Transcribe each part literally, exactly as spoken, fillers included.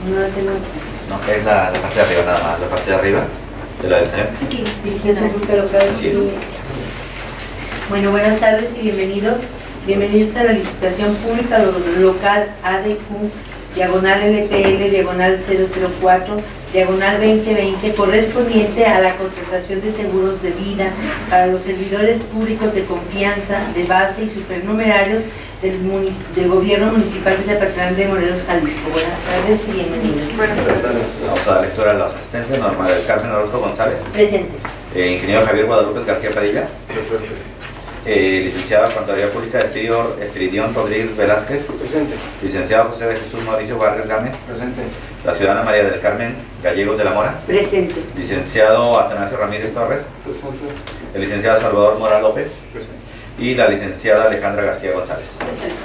No la tengo. No, es la, la parte de arriba nada más, la parte de arriba de la del señor. Licitación pública local. Sí. Bueno, buenas tardes y bienvenidos. Bienvenidos a la licitación pública local A D Q, diagonal L P L, diagonal cero cero cuatro, diagonal veinte veinte, correspondiente a la contratación de seguros de vida para los servidores públicos de confianza, de base y supernumerarios del, del gobierno municipal de Zapotlán de Morelos, Jalisco. Buenas tardes y bienvenidos. Buenas tardes. Vamos a dar lectura a la asistencia. Norma del Carmen Orozco González. Presente. Eh, ingeniero Javier Guadalupe García Padilla. Presente. Eh, licenciada Contaduría Pública Espiridión, Espiridión Rodríguez Velázquez. Presente. Licenciado José de Jesús Mauricio Vargas Gámez. Presente. La ciudadana María del Carmen Gallegos de la Mora. Presente. Licenciado Atanasio Ramírez Torres. Presente. El licenciado Salvador Mora López. Presente. Y la licenciada Alejandra García González. Presente.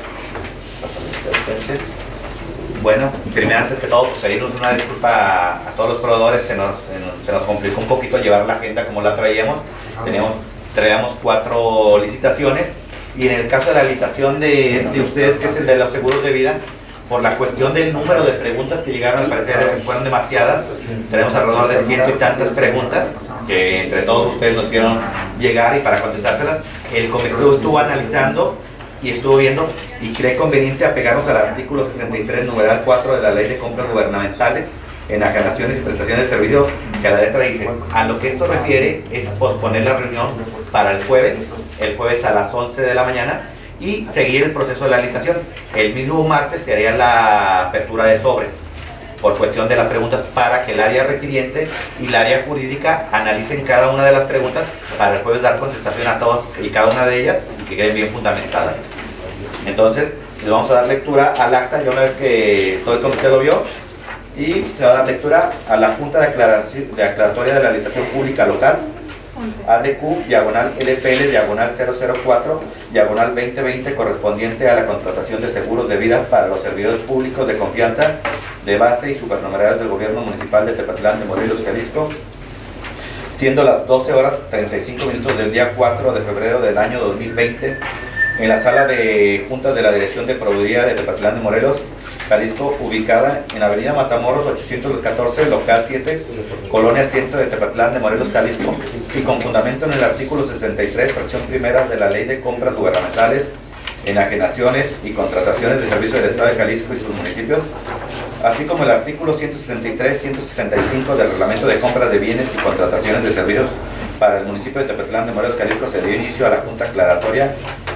Bueno, primero antes que todo pedirnos una disculpa a, a todos los proveedores. Se nos, se, nos, se nos complicó un poquito llevar la agenda como la traíamos. Teníamos traíamos cuatro licitaciones y en el caso de la licitación de, de ustedes, que es el de los seguros de vida, por la cuestión del número de preguntas que llegaron, al parecer fueron demasiadas. Tenemos alrededor de ciento y tantas preguntas que entre todos ustedes nos hicieron llegar, y para contestárselas el comité estuvo analizando y estuvo viendo y cree conveniente apegarnos al artículo sesenta y tres, numeral cuatro de la Ley de Compras Gubernamentales, enajenaciones y prestaciones de servicio, que a la letra dice, a lo que esto refiere es posponer la reunión para el jueves, el jueves a las once de la mañana, y seguir el proceso de la licitación. El mismo martes se haría la apertura de sobres, por cuestión de las preguntas, para que el área requiriente y el área jurídica analicen cada una de las preguntas, para el jueves dar contestación a todas y cada una de ellas, y que queden bien fundamentadas. Entonces, le vamos a dar lectura al acta, ya una vez que todo el comité lo vio, y se va a dar lectura a la Junta de, Aclaración, de Aclaratoria de la Licitación Pública Local, A D Q, diagonal L P L, diagonal cero cero cuatro, diagonal veinte veinte, correspondiente a la contratación de seguros de vida para los servidores públicos de confianza, de base y supernumerarios del Gobierno Municipal de Zapotlán de Morelos, Jalisco, siendo las doce horas treinta y cinco minutos del día cuatro de febrero del año dos mil veinte, en la sala de juntas de la Dirección de Proveeduría de Zapotlán de Morelos, Jalisco, ubicada en Avenida Matamoros ochocientos catorce, local siete, Colonia Centro de Zapotlán de Morelos, Jalisco, y con fundamento en el artículo sesenta y tres, fracción primera de la Ley de Compras Gubernamentales, Enajenaciones y Contrataciones de Servicios del Estado de Jalisco y sus municipios, así como el artículo ciento sesenta y tres, ciento sesenta y cinco del Reglamento de Compras de Bienes y Contrataciones de Servicios para el municipio de Zapotlán de Morelos, Jalisco, se dio inicio a la Junta Aclaratoria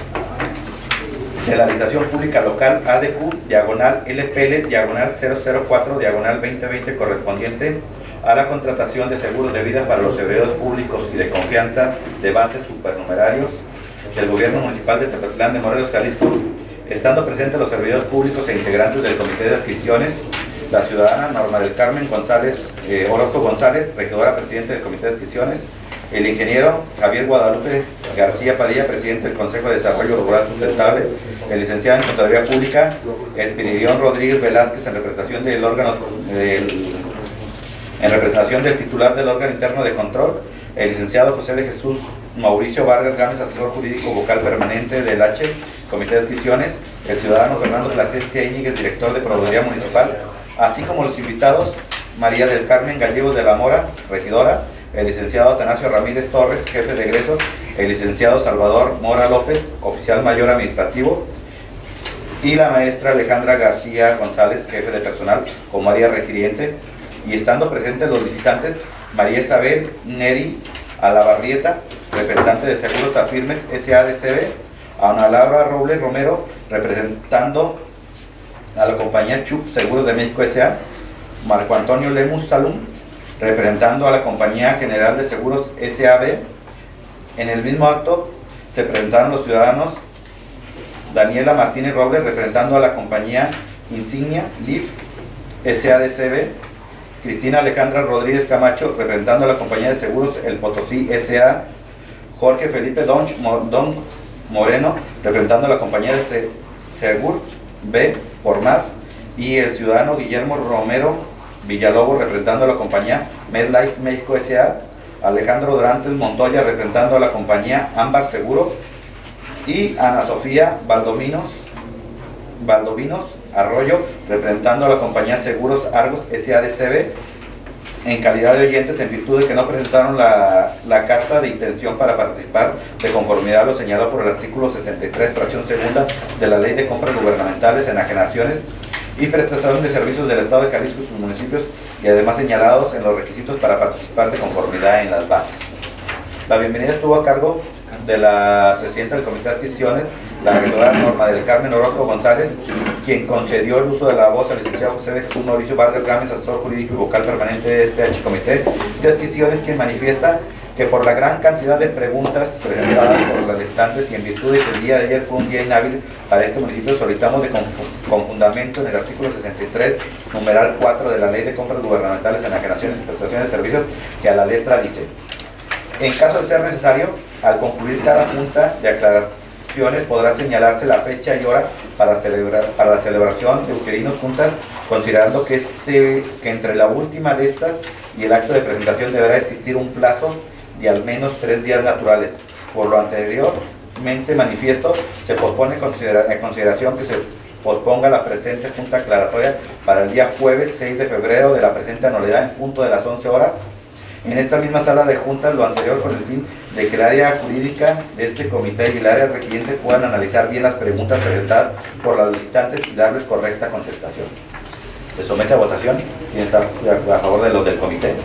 de la Licitación Pública Local A D Q, diagonal L P L, diagonal cero cero cuatro, diagonal veinte veinte, correspondiente a la contratación de seguros de vida para los servidores públicos y de confianza de bases supernumerarios del Gobierno Municipal de Zapotlán de Morelos, Jalisco, estando presentes los servidores públicos e integrantes del Comité de Adquisiciones, la ciudadana Norma del Carmen González, eh, Orozco González, regidora presidente del Comité de Adquisiciones, el ingeniero Javier Guadalupe García Padilla, presidente del Consejo de Desarrollo Rural Sustentable, el licenciado en Contaduría Pública, Espiridión Rodríguez Velázquez, en representación del órgano, del, en representación del titular del órgano interno de control, el licenciado José de Jesús Mauricio Vargas Gámez, asesor jurídico vocal permanente del H, Comité de Adquisiciones, el ciudadano Fernando Plasencia Íñiguez, director de Proveeduría Municipal, así como los invitados, María del Carmen Gallegos de la Mora, regidora, el licenciado Atanasio Ramírez Torres, jefe de egresos, el licenciado Salvador Mora López, oficial mayor administrativo, y la maestra Alejandra García González, jefe de personal, como área requiriente, y estando presentes los visitantes, María Isabel Neri Alabarrieta, representante de Seguros Afirmes S A de C B, Ana Laura Robles Romero, representando a la compañía Chup Seguros de México S A, Marco Antonio Lemus Salum, representando a la Compañía General de Seguros S A B. En el mismo acto se presentaron los ciudadanos Daniela Martínez Robles, representando a la compañía Insignia L I F S A D C B, Cristina Alejandra Rodríguez Camacho, representando a la compañía de seguros El Potosí S A, Jorge Felipe Don, Don Moreno, representando a la compañía de Segur B por más, y el ciudadano Guillermo Romero Villalobos, representando a la compañía MedLife México S A, Alejandro Durantes Montoya, representando a la compañía Ámbar Seguro, y Ana Sofía Valdominos, Valdovinos Arroyo, representando a la compañía Seguros Argos S A D C B, en calidad de oyentes en virtud de que no presentaron la, la carta de intención para participar de conformidad a lo señalado por el artículo sesenta y tres, fracción segunda de la Ley de Compras Gubernamentales, Enajenaciones y Prestación de Servicios del Estado de Jalisco y sus municipios, y además señalados en los requisitos para participar de conformidad en las bases. La bienvenida estuvo a cargo de la presidenta del Comité de Adquisiciones, la regidora Norma del Carmen Orozco González, quien concedió el uso de la voz al licenciado José de Jesús Mauricio Vargas Gámez, asesor jurídico y vocal permanente de este H Comité de Adquisiciones, quien manifiesta que por la gran cantidad de preguntas presentadas por los legislantes y en virtud de que el día de ayer fue un día inhábil para este municipio, solicitamos de con, con fundamento en el artículo sesenta y tres, numeral cuatro de la Ley de Compras Gubernamentales, Enajenaciones y Prestaciones de Servicios, que a la letra dice: en caso de ser necesario, al concluir cada junta de aclaraciones podrá señalarse la fecha y hora para, celebrar, para la celebración de Euquerinos juntas, considerando que, este, que entre la última de estas y el acto de presentación deberá existir un plazo de al menos tres días naturales. Por lo anteriormente manifiesto, se pospone considera, en consideración que se posponga la presente junta aclaratoria para el día jueves seis de febrero de la presente anualidad en punto de las once horas. En esta misma sala de juntas, lo anterior con el fin de que el área jurídica de este comité y el área requiriente puedan analizar bien las preguntas presentadas por los visitantes y darles correcta contestación. Se somete a votación. ¿Quién está a favor de los del comité?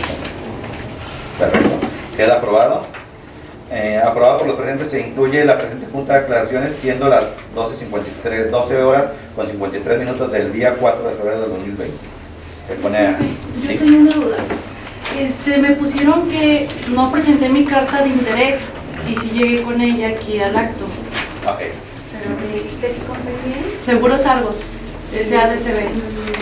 Perfecto. Queda aprobado. Eh, aprobado por los presentes, se incluye la presente junta de aclaraciones, siendo las doce cincuenta y tres, doce horas con cincuenta y tres minutos del día cuatro de febrero de dos mil veinte. Se pone a... Yo ¿sí? tengo una duda. Este, me pusieron que no presenté mi carta de interés y sí llegué con ella aquí al acto. Ok. ¿Pero de, de qué compañía? Seguros Argos, S A D C B.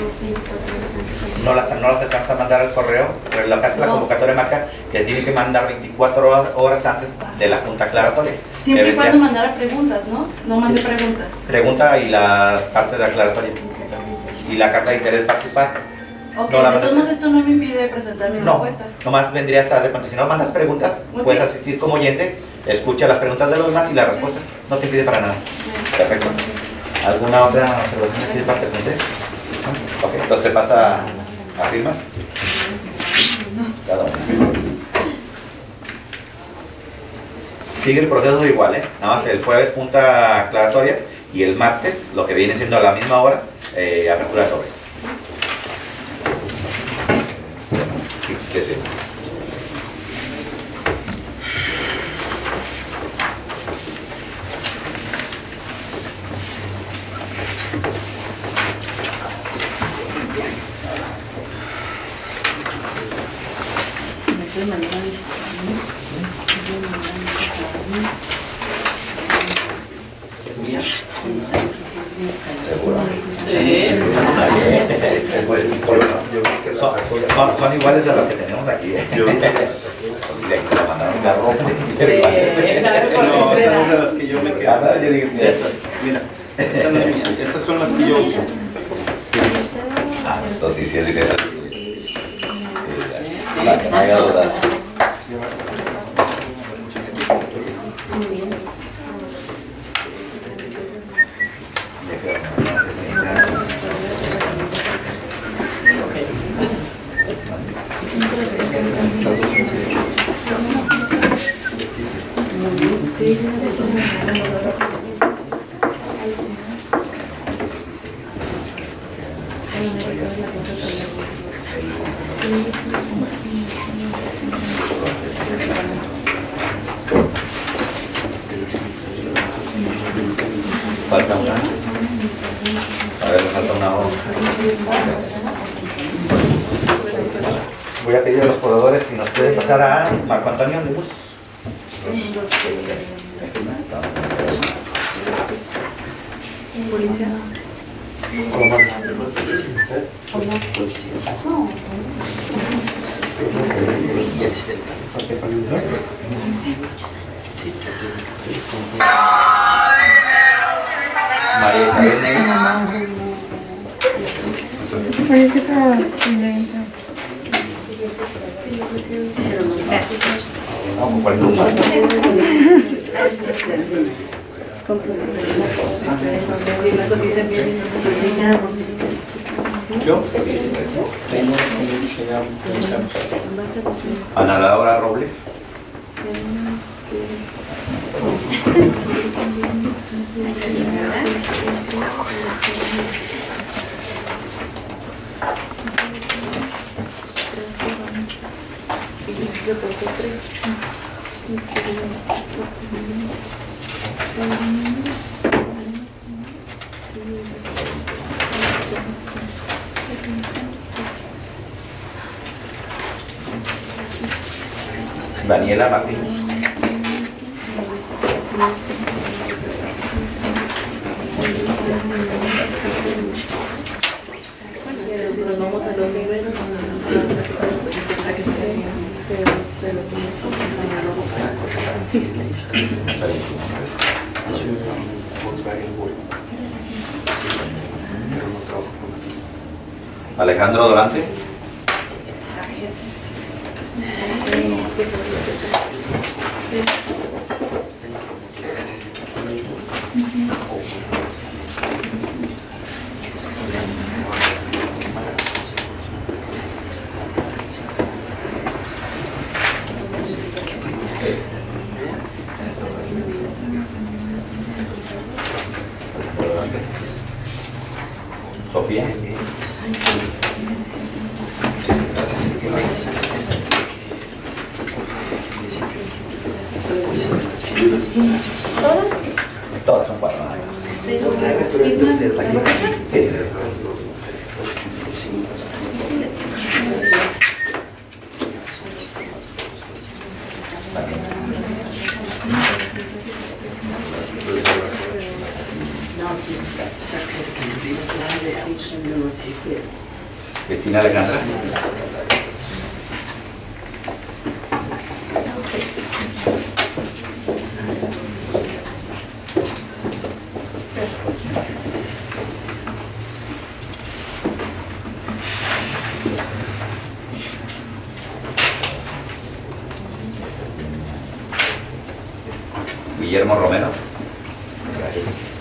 No las, no las alcanza a mandar al correo, pero la, la no. convocatoria marca que tiene que mandar veinticuatro horas, horas antes de la junta aclaratoria. Siempre y cuando mandara preguntas, ¿no? No mandé sí. preguntas. Pregunta y la parte de aclaratoria. Y la carta de interés participar. Ok, no, de todos modos esto no me impide presentar mi no, propuesta. Nomás vendría a estar de cuenta. Si no mandas preguntas, okay. puedes asistir como oyente, escucha las preguntas de los demás y la respuesta. No te impide para nada. Okay. Perfecto. ¿Alguna otra observación aquí de parte de ustedes? Ok, entonces se pasa a firmas. Cada uno. Sigue el proceso igual, ¿eh? Nada más el jueves junta aclaratoria y el martes, lo que viene siendo a la misma hora, eh, apertura de sobre. ¿Qué es eso? ¿Seguro? Sí. Son, son iguales a las que tenemos aquí. ¿eh? Yo de aquí la mandaron la ropa. Sí, claro, no, estas son de las que yo me quedo. Ah, yo digo, esas, mira, estas, no es mía, estas son las que yo uso. Ah, entonces sí, sí es diferente. Para que no haya dudas. Falta una. A ver, falta una hora. Voy a pedir a los pobladores si nos pueden pasar a Marco Antonio Lebus. Policía. María Isabel Ney. Oye, ¿qué tal? Silencio. Vamos con el número. Yo tengo que ya Ana Laura Robles. Daniela Martínez. Nos vamos a los niveles. Alejandro Dorante. Sofía. ¿Todas? Todas son cuatro. Sí. Cristina Alejandra. Guillermo Romero. Gracias.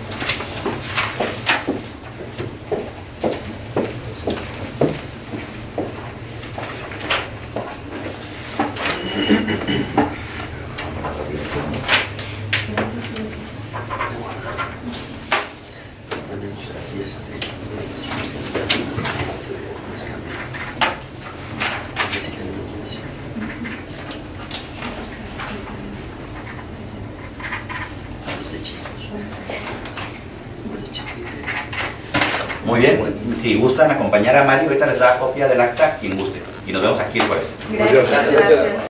Muy bien, si gustan acompañar a Mario, ahorita les da copia del acta, quien guste. Y nos vemos aquí el jueves. Gracias. Gracias.